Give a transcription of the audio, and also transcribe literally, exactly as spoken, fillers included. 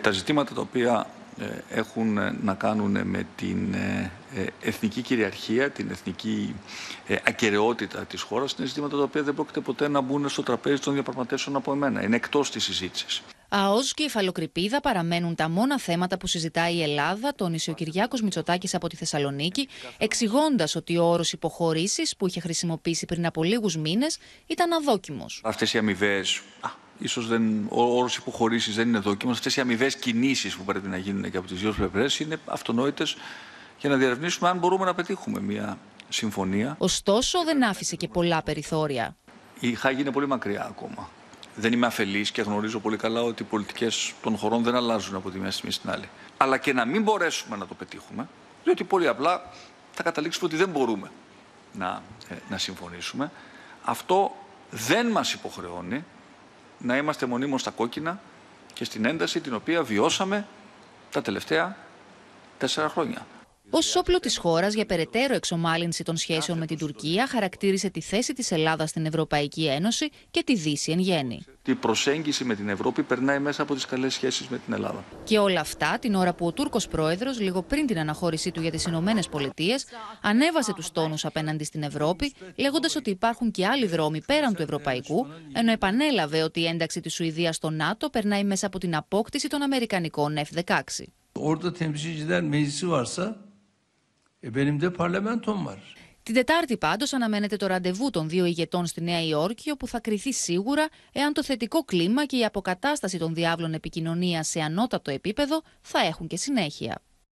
Τα ζητήματα τα οποία έχουν να κάνουν με την εθνική κυριαρχία, την εθνική ακεραιότητα της χώρας, είναι ζητήματα τα οποία δεν πρόκειται ποτέ να μπουν στο τραπέζι των διαπραγματεύσεων από εμένα. Είναι εκτός της συζήτησης. ΑΟΣ και η υφαλοκρηπίδα παραμένουν τα μόνα θέματα που συζητάει η Ελλάδα, τόνισε ο Κυριάκος Μητσοτάκης από τη Θεσσαλονίκη, εξηγώντας ότι ο όρος υποχωρήσεις που είχε χρησιμοποιήσει πριν από λίγους μήνες ήταν αδόκιμος. Αυτές οι αμοιβές, ίσως δεν, ο όρος υποχωρήσεις δεν είναι δόκιμος, αυτές οι αμοιβές κινήσεις που πρέπει να γίνουν και από τις δύο πλευρές είναι αυτονόητες για να διερευνήσουμε αν μπορούμε να πετύχουμε μια συμφωνία. Ωστόσο, δεν άφησε και πολλά περιθώρια. Η Χάγη είναι πολύ μακριά ακόμα. Δεν είμαι αφελής και γνωρίζω πολύ καλά ότι οι πολιτικές των χωρών δεν αλλάζουν από τη μια στιγμή στην άλλη. Αλλά και να μην μπορέσουμε να το πετύχουμε, διότι πολύ απλά θα καταλήξουμε ότι δεν μπορούμε να, ε, να συμφωνήσουμε. Αυτό δεν μας υποχρεώνει να είμαστε μονίμως στα κόκκινα και στην ένταση την οποία βιώσαμε τα τελευταία τέσσερα χρόνια. Ως όπλο της χώρας για περαιτέρω εξομάλυνση των σχέσεων με την Τουρκία, χαρακτήρισε τη θέση της Ελλάδας στην Ευρωπαϊκή Ένωση και τη Δύση εν γέννη. Η προσέγγιση με την Ευρώπη περνάει μέσα από τις καλές σχέσεις με την Ελλάδα. Και όλα αυτά την ώρα που ο Τούρκος πρόεδρος, λίγο πριν την αναχώρησή του για τις Ηνωμένες Πολιτείες, ανέβασε τους τόνους απέναντι στην Ευρώπη, λέγοντας ότι υπάρχουν και άλλοι δρόμοι πέραν του ευρωπαϊκού, ενώ επανέλαβε ότι η ένταξη της Σουηδίας στο ΝΑΤΟ περνάει μέσα από την απόκτηση των Αμερικανικών εφ δεκαέξι. Την Τετάρτη πάντως αναμένεται το ραντεβού των δύο ηγετών στη Νέα Υόρκη, όπου θα κριθεί σίγουρα εάν το θετικό κλίμα και η αποκατάσταση των διάβλων επικοινωνίας σε ανώτατο επίπεδο θα έχουν και συνέχεια.